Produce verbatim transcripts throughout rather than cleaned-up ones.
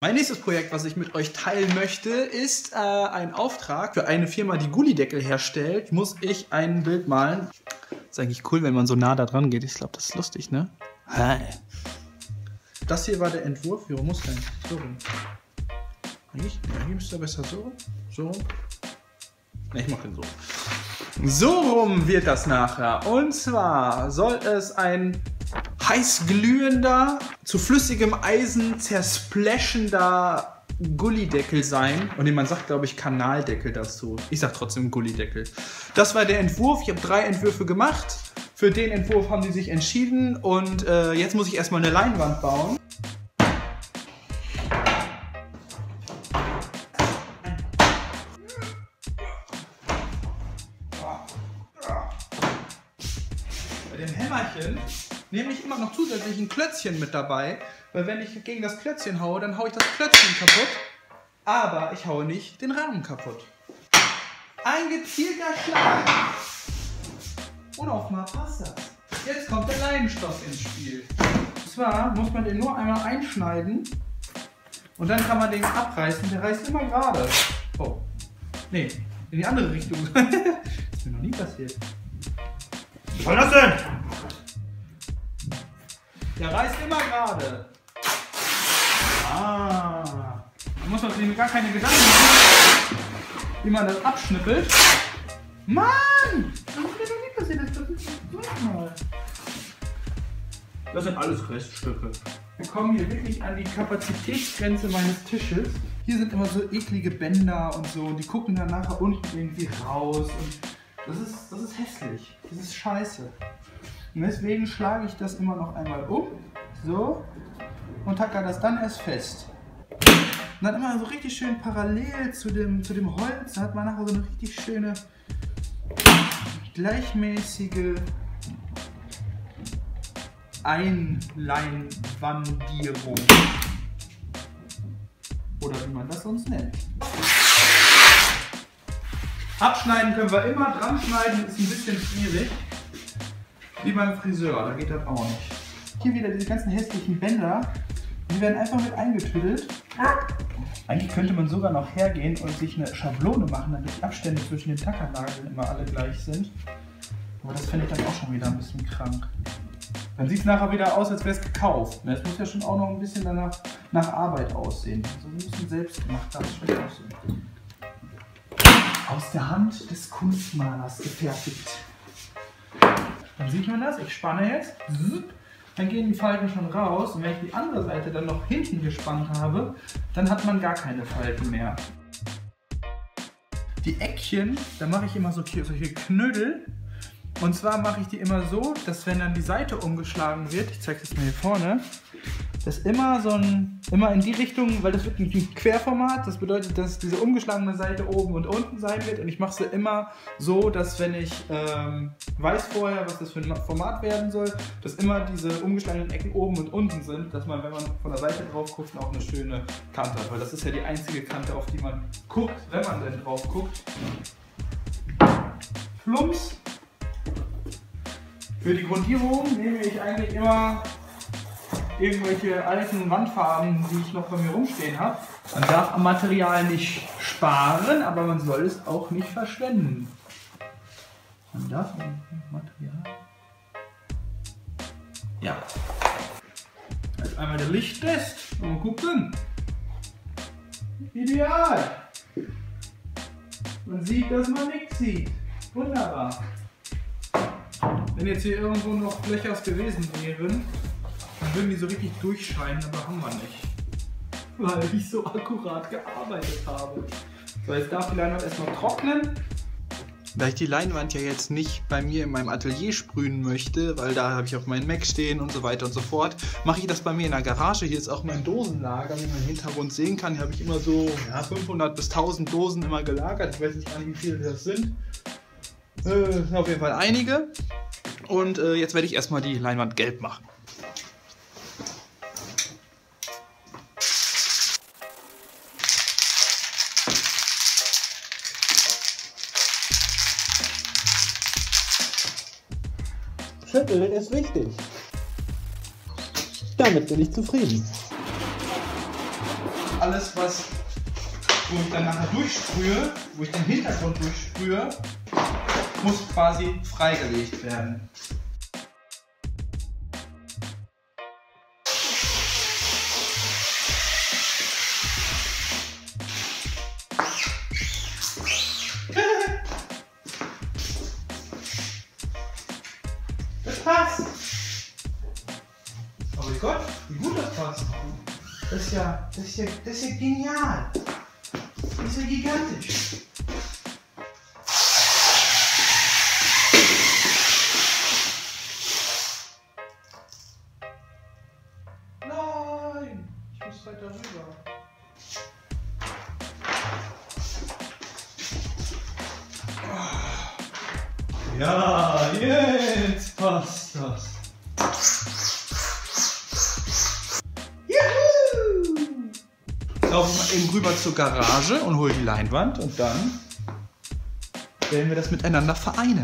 Mein nächstes Projekt, was ich mit euch teilen möchte, ist äh, ein Auftrag für eine Firma, die Gullydeckel herstellt. Muss ich ein Bild malen. Ist eigentlich cool, wenn man so nah da dran geht. Ich glaube, das ist lustig, ne? Hi. Das hier war der Entwurf. Wie rum muss denn? So rum. Eigentlich? Ja, hier müsste er besser so rum. So rum. Ne, ich mache den so. So rum wird das nachher. Und zwar soll es ein heiß glühender, zu flüssigem Eisen zersplashender Gullydeckel sein. Und man sagt, glaube ich, Kanaldeckel dazu. Ich sage trotzdem Gullydeckel. Das war der Entwurf. Ich habe drei Entwürfe gemacht. Für den Entwurf haben die sich entschieden. Und äh, jetzt muss ich erstmal eine Leinwand bauen. Bei dem Hämmerchen nehme ich immer noch zusätzlich ein Klötzchen mit dabei, weil wenn ich gegen das Klötzchen haue, dann haue ich das Klötzchen kaputt, aber ich haue nicht den Rahmen kaputt. Ein gezielter Schlag. Und auf mal passt das. Jetzt kommt der Leinenstoff ins Spiel. Und zwar muss man den nur einmal einschneiden und dann kann man den abreißen. Der reißt immer gerade. Oh, nee, in die andere Richtung. Das ist mir noch nie passiert. Was soll das denn? Der reißt immer gerade. Ah. Da muss man sich gar keine Gedanken machen, wie man das abschnippelt. Mann! Das ist mir noch nie passiert. Das ist mal. Das sind alles Reststücke. Wir kommen hier wirklich an die Kapazitätsgrenze meines Tisches. Hier sind immer so eklige Bänder und so. Und die gucken dann nachher unten irgendwie raus. Und das ist, das ist hässlich. Das ist scheiße. Und deswegen schlage ich das immer noch einmal um, so, und tacker das dann erst fest. Und dann immer so richtig schön parallel zu dem, zu dem Holz, da hat man nachher so eine richtig schöne, gleichmäßige Einleinwandierung. Oder wie man das sonst nennt. Abschneiden können wir immer, dran schneiden ist ein bisschen schwierig. Wie beim Friseur, da geht das auch nicht. Hier wieder diese ganzen hässlichen Bänder, die werden einfach mit eingetüdelt. Eigentlich könnte man sogar noch hergehen und sich eine Schablone machen, damit die Abstände zwischen den Tackernageln immer alle gleich sind. Aber das finde ich dann auch schon wieder ein bisschen krank. Dann sieht es nachher wieder aus, als wäre es gekauft. Es muss ja schon auch noch ein bisschen danach nach Arbeit aussehen. Also ein bisschen selbst gemacht, das schmeckt auch so. Aus der Hand des Kunstmalers gefertigt. Dann sieht man das, ich spanne jetzt, dann gehen die Falten schon raus und wenn ich die andere Seite dann noch hinten gespannt habe, dann hat man gar keine Falten mehr. Die Eckchen, da mache ich immer so solche Knödel und zwar mache ich die immer so, dass wenn dann die Seite umgeschlagen wird, ich zeige das mal hier vorne, dass immer so ein, immer in die Richtung, weil das wird ein Querformat, das bedeutet, dass diese umgeschlagene Seite oben und unten sein wird und ich mache sie immer so, dass wenn ich ähm, weiß vorher, was das für ein Format werden soll, dass immer diese umgeschlagenen Ecken oben und unten sind, dass man, wenn man von der Seite drauf guckt, auch eine schöne Kante hat, weil das ist ja die einzige Kante, auf die man guckt, wenn man denn drauf guckt. Flumps. Für die Grundierung nehme ich eigentlich immer irgendwelche alten Wandfarben, die ich noch bei mir rumstehen habe. Man darf am Material nicht sparen, aber man soll es auch nicht verschwenden. Man darf am Material... Ja. Jetzt einmal der Lichttest. Mal gucken. Ideal. Man sieht, dass man nichts sieht. Wunderbar. Wenn jetzt hier irgendwo noch Blechers gewesen wären, dann würden die so richtig durchscheinen, aber haben wir nicht. Weil ich so akkurat gearbeitet habe. So, jetzt darf die Leinwand erstmal trocknen. Da ich die Leinwand ja jetzt nicht bei mir in meinem Atelier sprühen möchte, weil da habe ich auch meinen Mac stehen und so weiter und so fort, mache ich das bei mir in der Garage. Hier ist auch mein Dosenlager, wie man im Hintergrund sehen kann. Hier habe ich immer so ja, fünfhundert bis tausend Dosen immer gelagert. Ich weiß nicht gar nicht, wie viele das sind. Äh, auf jeden Fall einige. Und äh, jetzt werde ich erstmal die Leinwand gelb machen. Schütteln ist wichtig. Damit bin ich zufrieden. alles, was, wo ich dann nachher durchsprühe, wo ich den Hintergrund durchsprühe, muss quasi freigelegt werden. Das passt! Oh mein Gott, wie gut das passt! Das ist ja, das ist ja, das ist ja genial! Das ist ja gigantisch! Nein! Ich muss weiter rüber. Ja, jetzt passt das. Juhu! Laufen wir eben rüber zur Garage und holen die Leinwand und dann werden wir das miteinander vereinen.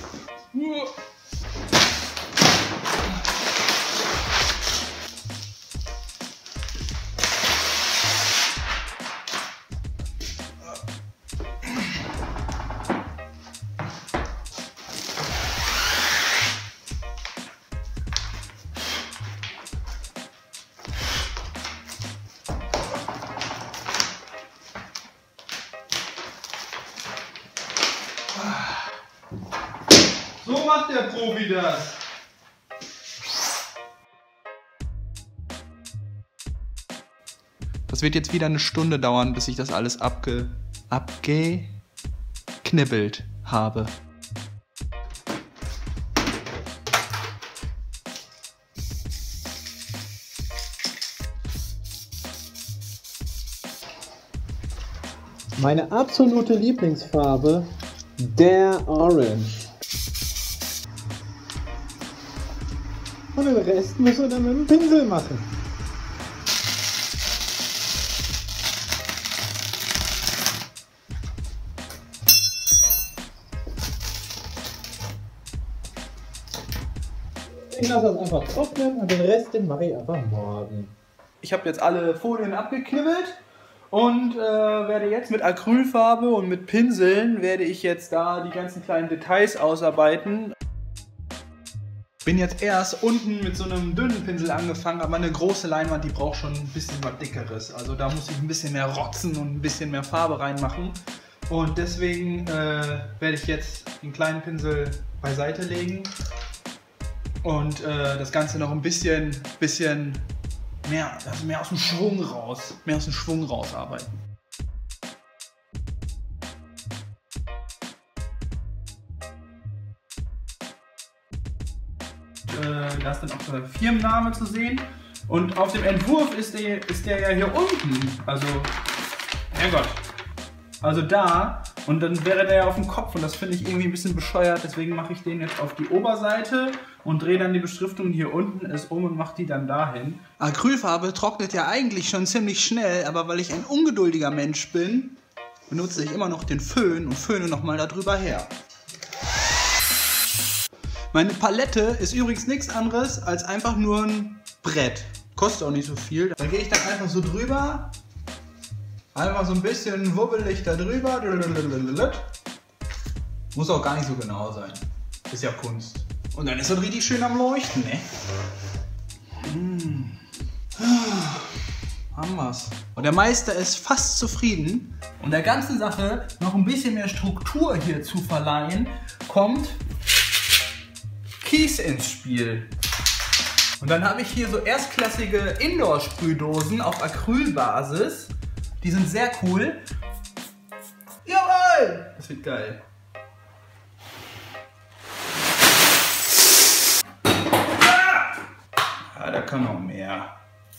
So macht der Profi das. Das wird jetzt wieder eine Stunde dauern, bis ich das alles abge... abgeknibbelt habe. Meine absolute Lieblingsfarbe, der Orange. Und den Rest müssen wir dann mit dem Pinsel machen. Ich lasse das einfach trocknen und den Rest den mache ich einfach morgen. Ich habe jetzt alle Folien abgeknibbelt und äh, werde jetzt mit Acrylfarbe und mit Pinseln werde ich jetzt da die ganzen kleinen Details ausarbeiten. Bin jetzt erst unten mit so einem dünnen Pinsel angefangen, aber eine große Leinwand, die braucht schon ein bisschen was Dickeres. Also da muss ich ein bisschen mehr rotzen und ein bisschen mehr Farbe reinmachen. Und deswegen äh, werde ich jetzt den kleinen Pinsel beiseite legen und äh, das Ganze noch ein bisschen, bisschen mehr, also mehr aus dem Schwung raus, mehr aus dem Schwung rausarbeiten. Da ist dann auch der Firmenname zu sehen. Und auf dem Entwurf ist der, ist der ja hier unten. Also, Herrgott. Also da. Und dann wäre der ja auf dem Kopf. Und das finde ich irgendwie ein bisschen bescheuert. Deswegen mache ich den jetzt auf die Oberseite und drehe dann die Beschriftung hier unten ist um und mache die dann dahin. Acrylfarbe trocknet ja eigentlich schon ziemlich schnell. Aber weil ich ein ungeduldiger Mensch bin, benutze ich immer noch den Föhn und föhne nochmal darüber her. Meine Palette ist übrigens nichts anderes als einfach nur ein Brett. Kostet auch nicht so viel. Da gehe ich dann einfach so drüber. Einfach so ein bisschen wubbelig da drüber. Muss auch gar nicht so genau sein. Ist ja Kunst. Und dann ist das richtig schön am Leuchten, ne? Mmh. Haben wir's. Und der Meister ist fast zufrieden. Um der ganzen Sache noch ein bisschen mehr Struktur hier zu verleihen, kommt Kies ins Spiel. Und dann habe ich hier so erstklassige Indoor-Sprühdosen auf Acrylbasis. Die sind sehr cool. Jawohl! Das wird geil. Ah! Ja, da kann noch mehr.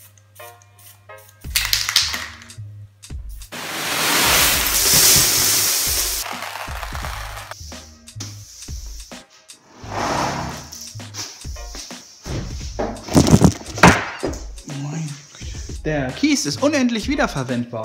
Der Kies ist unendlich wiederverwendbar.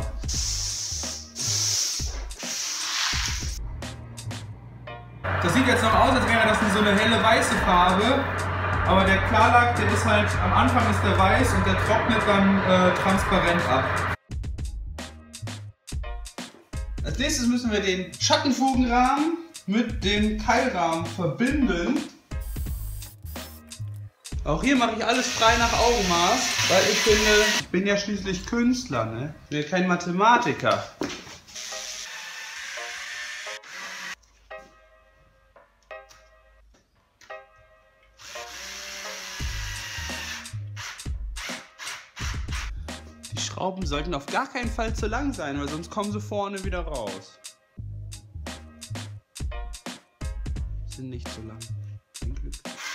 Das sieht jetzt noch aus, als wäre das so eine helle weiße Farbe. Aber der Klarlack, der ist halt, am Anfang ist der weiß und der trocknet dann äh, transparent ab. Als nächstes müssen wir den Schattenfugenrahmen mit dem Keilrahmen verbinden. Auch hier mache ich alles frei nach Augenmaß, weil ich finde, ich bin ja schließlich Künstler, ne? Ich bin ja kein Mathematiker. Die Schrauben sollten auf gar keinen Fall zu lang sein, weil sonst kommen sie vorne wieder raus. Sind nicht so lang. Ein Glück.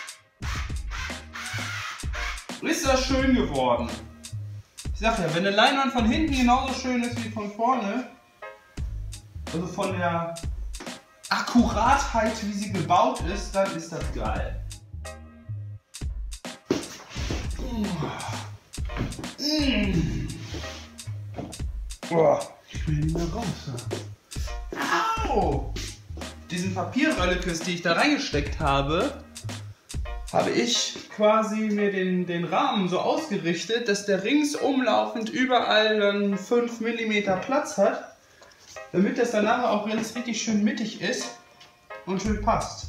Ist das schön geworden? Ich sag ja, wenn eine Leinwand von hinten genauso schön ist wie von vorne, also von der Akkuratheit, wie sie gebaut ist, dann ist das geil. Mmh. Boah, ich will nicht mehr raus. Au! Diesen Papierröllekes, die ich da reingesteckt habe, habe ich quasi mir den, den Rahmen so ausgerichtet, dass der ringsumlaufend überall dann fünf Millimeter Platz hat, damit das danach auch ganz richtig schön mittig ist und schön passt.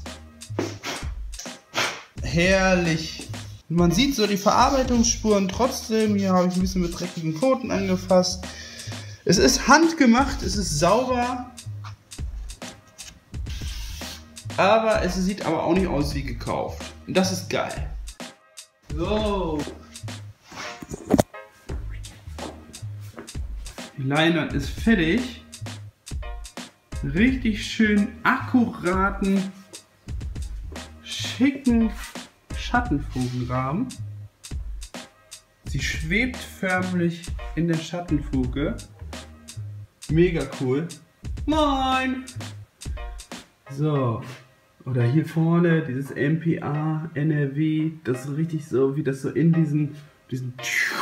Herrlich! Man sieht so die Verarbeitungsspuren trotzdem. Hier habe ich ein bisschen mit dreckigen Pfoten angefasst. Es ist handgemacht, es ist sauber. Aber es sieht aber auch nicht aus wie gekauft. Und das ist geil. So. Die Leinwand ist fertig. Richtig schön akkuraten, schicken Schattenfugenrahmen. Sie schwebt förmlich in der Schattenfuge. Mega cool. Moin! So. Oder hier vorne dieses M P A, N R V, das ist richtig so, wie das so in diesen, diesen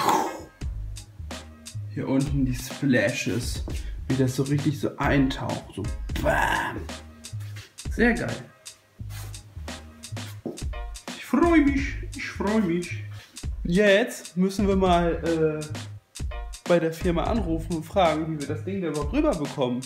hier unten die Splashes, wie das so richtig so eintaucht, so bam. Sehr geil. Ich freue mich, ich freue mich. Jetzt müssen wir mal äh, bei der Firma anrufen und fragen, wie wir das Ding da überhaupt rüberbekommen.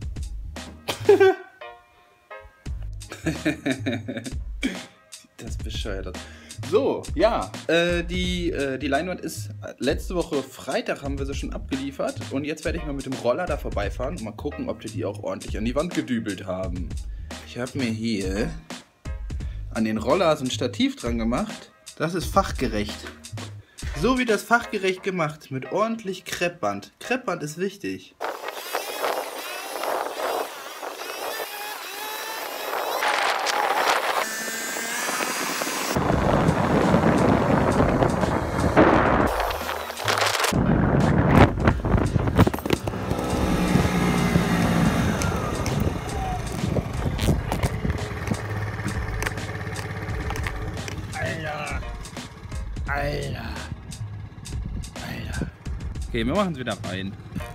Das bescheuert aus. So, ja, äh, die, äh, die Leinwand ist letzte Woche Freitag haben wir sie schon abgeliefert und jetzt werde ich mal mit dem Roller da vorbeifahren und mal gucken, ob die die auch ordentlich an die Wand gedübelt haben. Ich habe mir hier an den Roller so ein Stativ dran gemacht. Das ist fachgerecht. So wie das fachgerecht gemacht, mit ordentlich Kreppband. Kreppband ist wichtig. Alter. Alter. Okay, wir machen es wieder rein.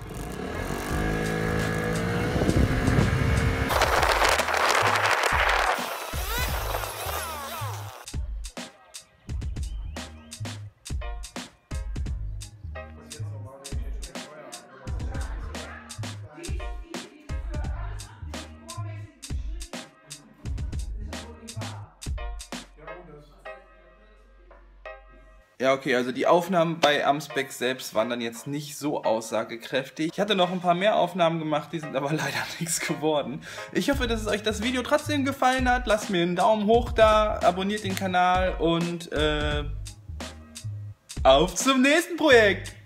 Ja, okay, also die Aufnahmen bei Amsbeck selbst waren dann jetzt nicht so aussagekräftig. Ich hatte noch ein paar mehr Aufnahmen gemacht, die sind aber leider nichts geworden. Ich hoffe, dass es euch das Video trotzdem gefallen hat. Lasst mir einen Daumen hoch da, abonniert den Kanal und äh, auf zum nächsten Projekt!